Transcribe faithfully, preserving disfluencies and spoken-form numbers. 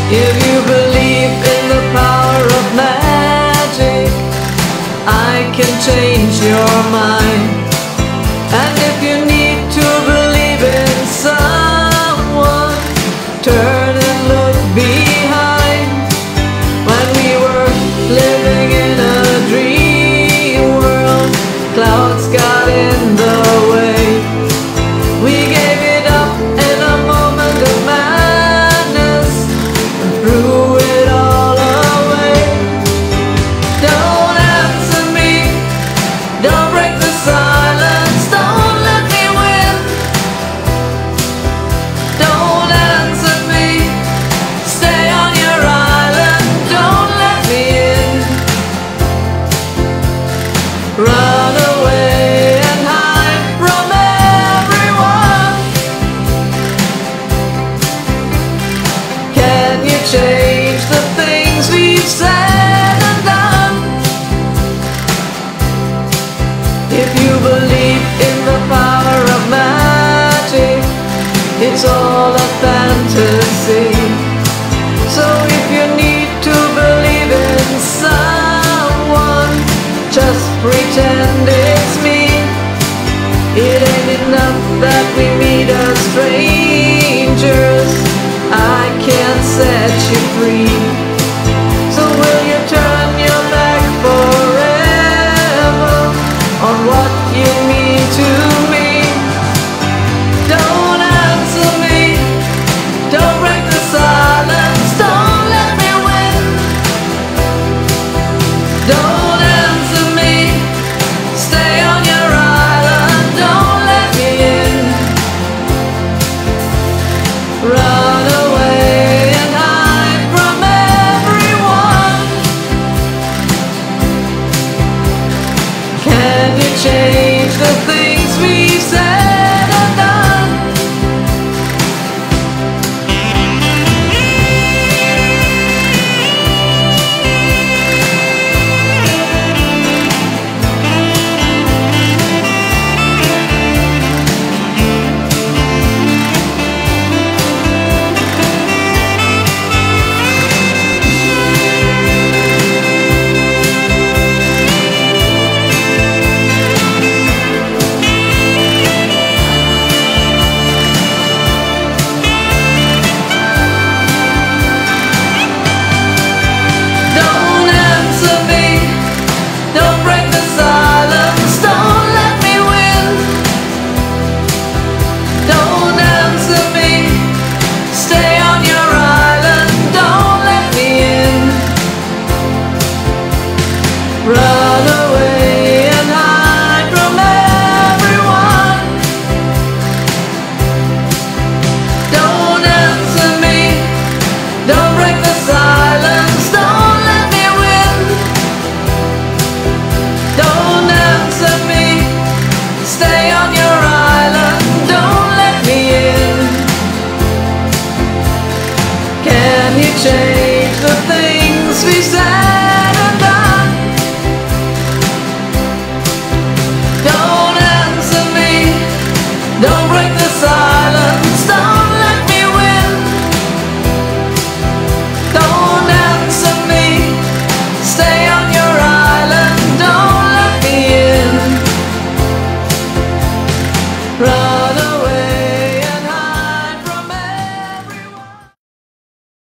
If you believe in the power of magic, I can change your mind. And if you need to believe in someone, turn and look behind. When we were living in a dream world, clouds got in the way. We gave it up in a moment of madness and threw it all away. Don't answer me, don't break the silence, don't let me win. Don't answer me, stay on your island, don't let me in. Run away and hide from everyone. Can you change the things we've said and done? If you believe in the power of magic, it's all a fantasy. So if you need to believe in someone, just pretend it's me. It ain't enough that we meet as strangers, I can't set you free. So will you turn your back forever on what you mean to me? Don't answer me, don't break the silence, don't let me win. Don't answer me, stay on your island, don't let me in. Run away and hide from everyone. Can you change the things we've said and done? Don't answer me, don't break the silence, don't let me win. Don't answer me, stay on your island, don't let me in. Run away and hide from everyone. Don't answer me, don't break the silence, don't let me win. Don't answer me, stay on your island, don't let me in. Can you change the things we said